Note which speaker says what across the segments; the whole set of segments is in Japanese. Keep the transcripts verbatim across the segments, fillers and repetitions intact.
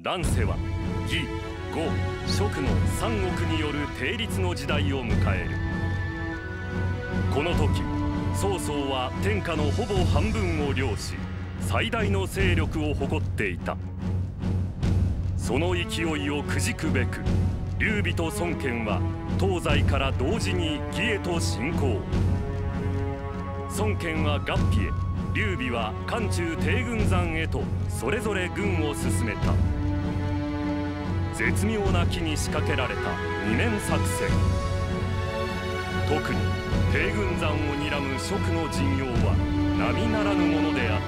Speaker 1: 乱世は義、呉、蜀の三国による定律の時代を迎える。この時曹操は天下のほぼ半分を領し、最大の勢力を誇っていた。その勢いをくじくべく、劉備と孫権は東西から同時に義へと進行。孫権は合肥へ、劉備は漢中定軍山へとそれぞれ軍を進めた。絶妙な機に仕掛けられた二面作戦。特に定軍山を睨む蜀の陣容は並ならぬものであった。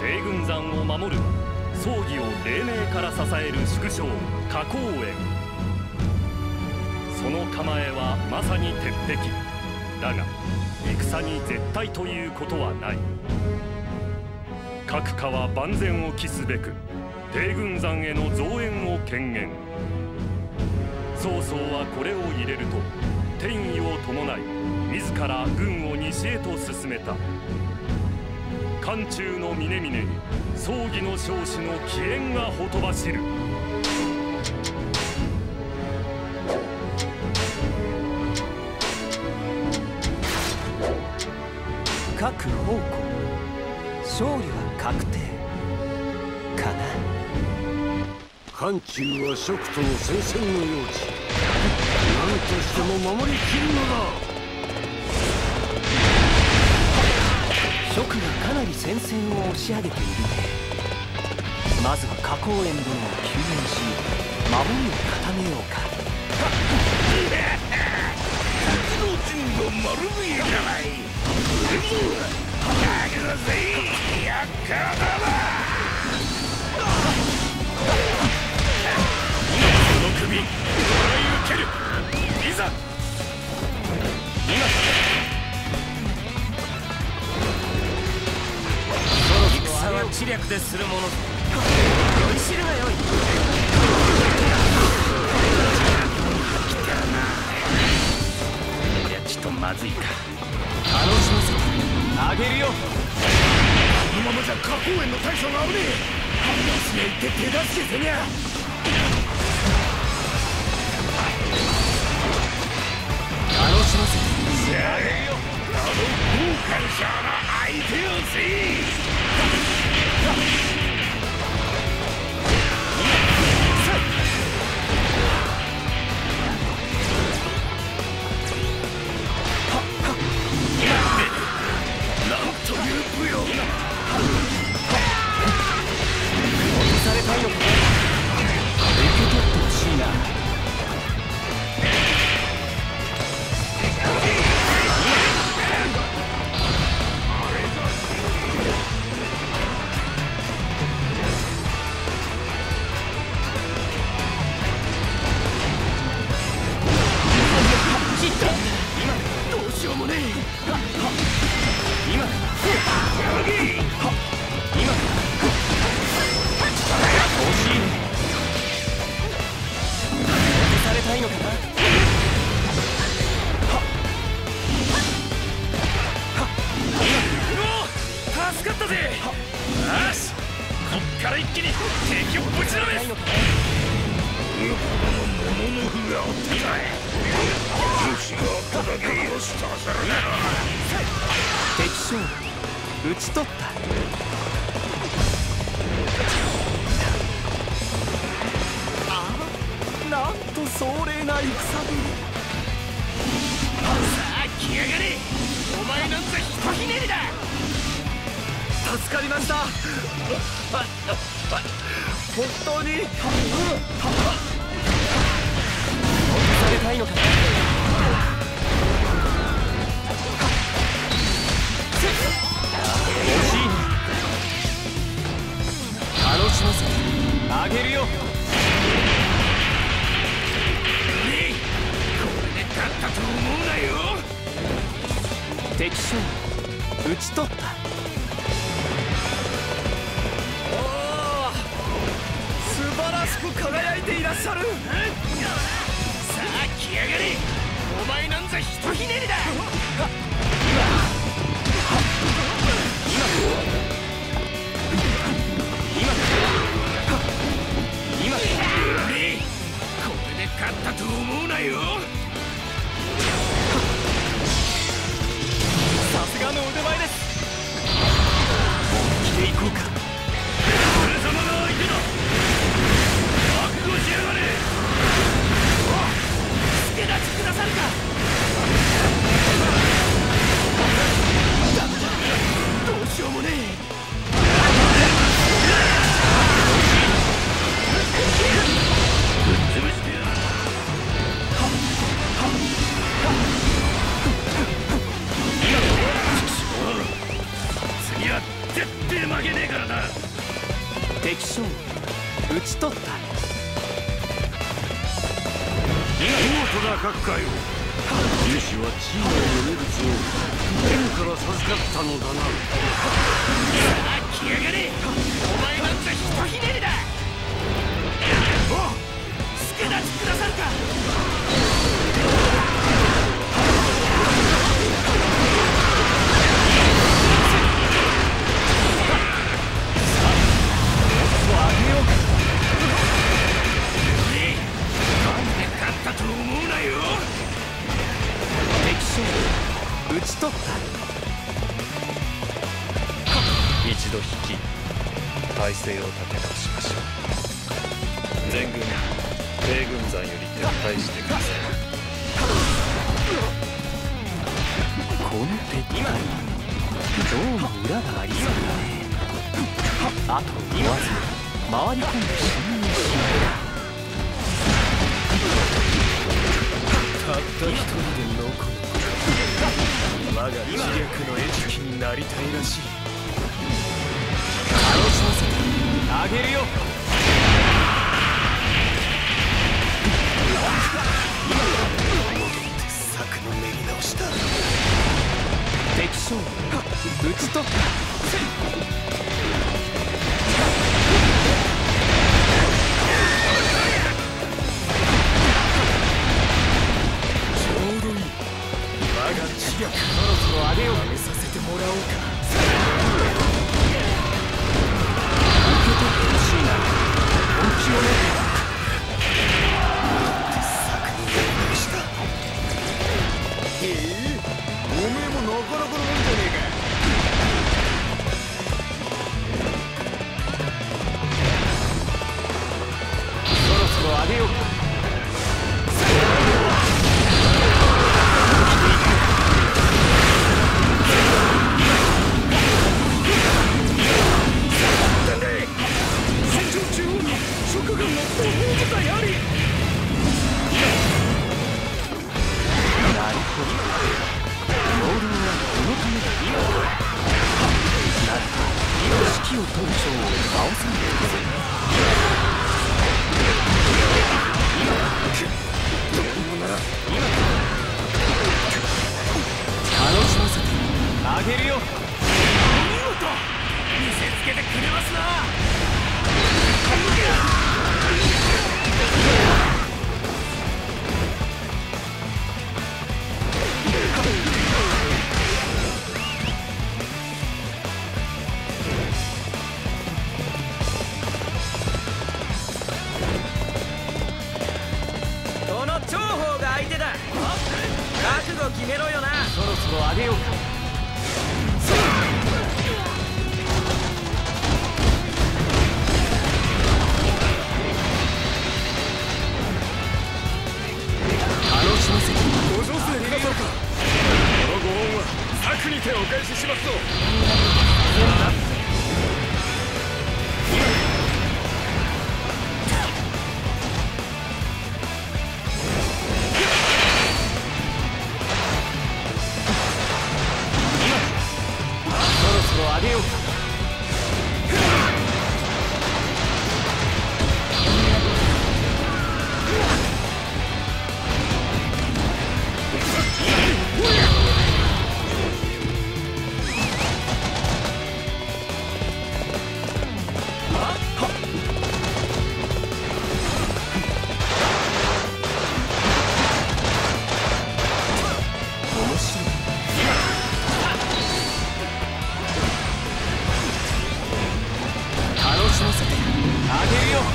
Speaker 1: 定軍山を守るは葬儀を黎明から支える宿将花公園。その構えはまさに鉄壁だが、戦に絶対ということはない。各家は万全を期すべく定軍山への増援を権限。曹操はこれを入れると天意を伴い自ら軍を西へと進めた。漢中の峰々に葬儀の将士の奇縁がほとばしる。
Speaker 2: 各方向勝利は確定かな。
Speaker 3: 漢中は蜀との戦線の用地。何としても守りきるのだ。
Speaker 2: 蜀がかなり戦線を押し上げているね。まずは花公園殿を救援し守りを固めようか。
Speaker 4: 敵の陣が丸見えじゃない。だけどぜいやっからだな。その首もらい受ける。いざ今戦は知略でするもの。酔いしるがよい。来たな。いやちょっとまずいか。
Speaker 2: 楽しませてあげるよ。
Speaker 4: このままじゃ花公園の大将が危ねえ。話へ行って手助けせにゃ。
Speaker 2: 楽しませて
Speaker 4: さああの豪華者の相手をせ。
Speaker 2: 討ち取った。ああ、なんと壮麗な戦ぶり。
Speaker 4: さあ来やがれ。お前なんざひとひねりだ。
Speaker 2: 助かりました。本当に落とされたいのかな。楽しませてあげるよ。
Speaker 4: これで勝ったと思うなよ。
Speaker 2: 敵将討ち取った。おお、素晴らしく輝いていらっしゃる。さ
Speaker 4: あ来やがれ。お前なんざひとひねりだ。
Speaker 2: 今今
Speaker 4: 絶対負けねえからな。
Speaker 2: 敵将討ち取った。
Speaker 3: 見事な閣下よ。勇士は地位の名物を天から授かったのだな。
Speaker 4: さあ来やがれ。お前なんざひとひねりだ。おう助立ちくださるか。
Speaker 2: 討ち取った。
Speaker 1: 一度引き体勢を立て直しましょう。全軍米軍山より撤退してください。
Speaker 2: この敵今どうも裏がありそうだね。あと言わず回り込んで侵入しない。たった一人で残る。我が知略の餌食になりたいらしい。楽しませてあげるよ。戻って策の練り直しだ。敵将討ち取った。我が知略そろそろ上げよう。上げさせてもらおうか。受け取ってほしいな。本気をね。策にやり直した。へえ、おめえもなかなかのもんじゃねえか。そろそろ上げようか。決めろよな。そろそろ上げようか。楽しませてご乗船くださるか。このご恩は策にてお返ししますぞ。上げようか。面白い。楽しませてあげるよ。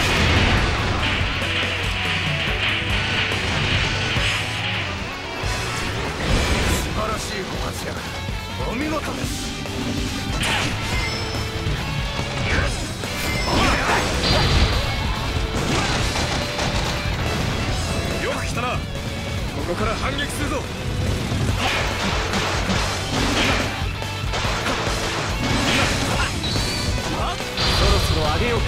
Speaker 2: 素晴らしいご活躍、お見事です。よく来たな。ここから反撃するぞ。そろそろ上げようか。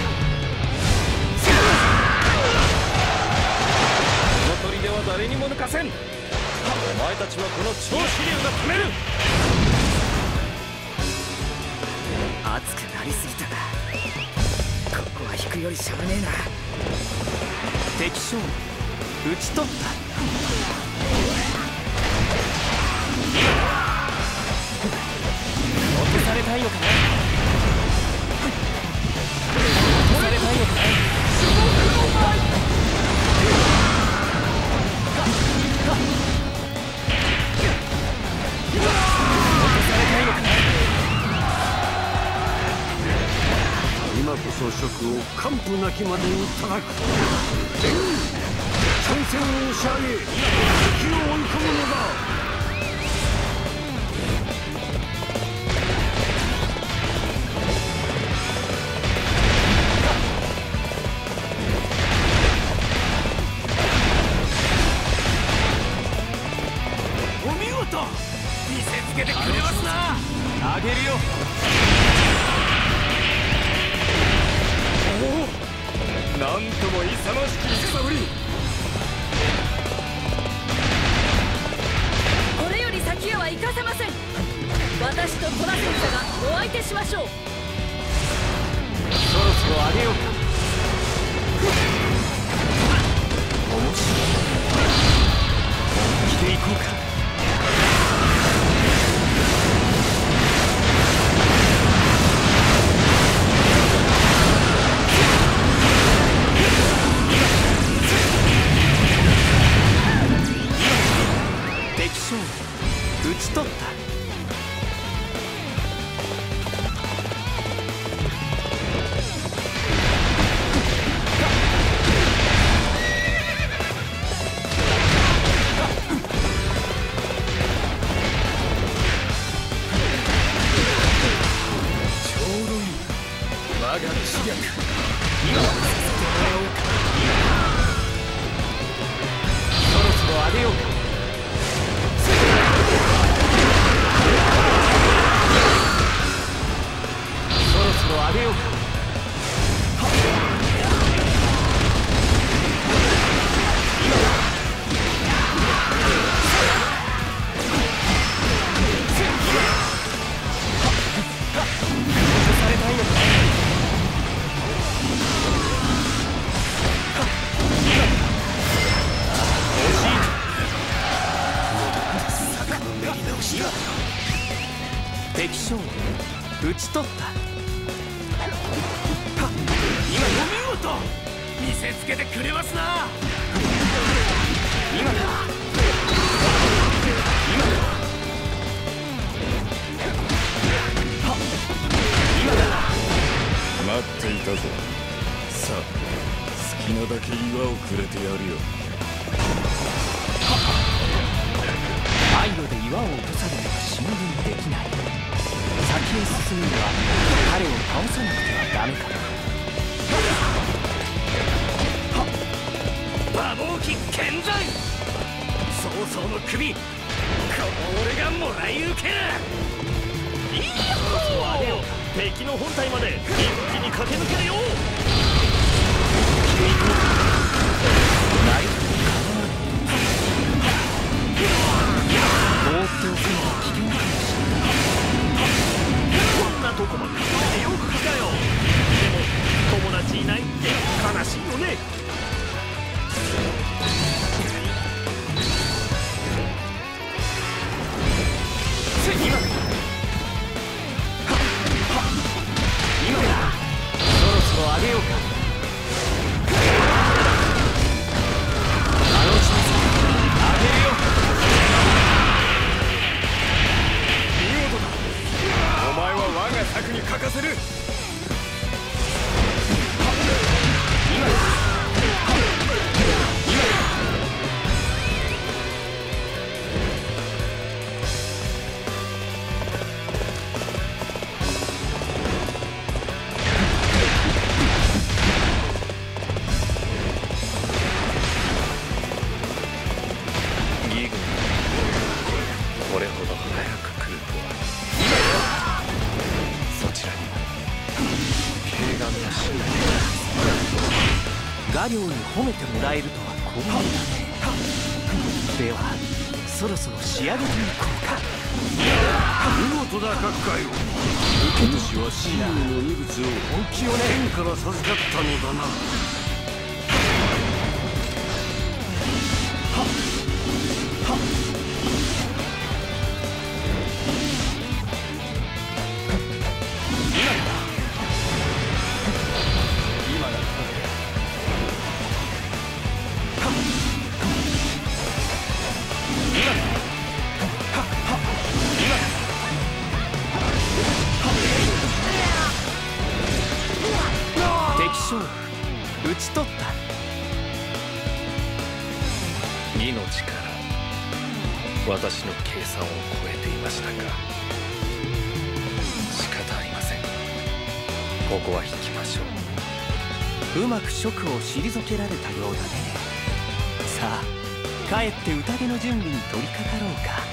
Speaker 2: この砦は誰にも抜かせん。お前たちはこの超支流が止める。
Speaker 4: 熱くなりすぎたな。ここは引くよりしゃあねえな。
Speaker 2: 敵将討ち取った。落とされたいのかな。落とされたいのかな。
Speaker 3: 今こそ職を完膚なきまでに叩く。戦線を押し上げ敵を追い込むのだ。
Speaker 4: お見事、見せつけてくれますな。
Speaker 2: あげるよ。なんとも勇ましき戦ぶり。
Speaker 5: これより先へは行かせません。私とトラセンサがお相手しましょう。
Speaker 2: そろそろ上げようか。面白い。本気で行こうか。討ち取った。
Speaker 4: ちょうどいい。我が知略、今はさせてもらおうか。
Speaker 2: そろそろ上げようか。上げようか。敵将討ち取った。
Speaker 4: 今お見事、見せつけてくれますな。
Speaker 2: 今だ。今だ。今だ。
Speaker 1: 待っていたぞ。さあ、好きなだけ岩をくれてやるよ。
Speaker 2: アイロで岩を落とされては進軍できない。先へ進むには彼を倒さなくてはダメかな。
Speaker 4: 馬防機健在。曹操の首、この俺がもらい受ける。いいよー。
Speaker 1: 上げよ。敵の本体まで一気に駆け抜けるよ。
Speaker 2: ナイフに構わない。放っておくのは危険かもしれない。
Speaker 1: こんなとこまで来てよく来たよ。でも友達いないって悲しいよね。
Speaker 2: 今だ。今だ。そろそろ上げようか。あのチャンス上げるよ。
Speaker 1: 見事だ。お前は我が策に欠かせる。
Speaker 2: 今だ。今だ。
Speaker 1: これほど早く来るとは。そちらにも軽眼な信頼
Speaker 2: 画寮に褒めてもらえるとは光栄だね。ではそろそろ仕上げていこうか。
Speaker 3: 見事だ各界を。お主は真理の荷物を
Speaker 2: 本気をね。
Speaker 3: 天から授かったのだな。
Speaker 2: 討ち取った。
Speaker 1: 命から私の計算を超えていましたか。仕方ありません。ここは引きましょ
Speaker 2: う。うまく職を退けられたようだね。さあ帰って宴の準備に取り掛かろうか。